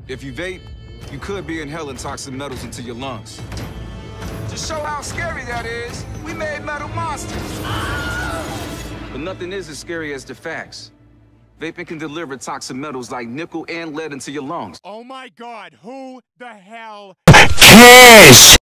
If you vape, you could be inhaling toxic metals into your lungs. To show how scary that is, we made metal monsters. But nothing is as scary as the facts. Vaping can deliver toxic metals like nickel and lead into your lungs. Oh my God, who the hell? Yes!